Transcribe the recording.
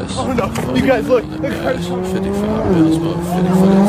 Oh no, you guys look. 55 bills, about 50 for the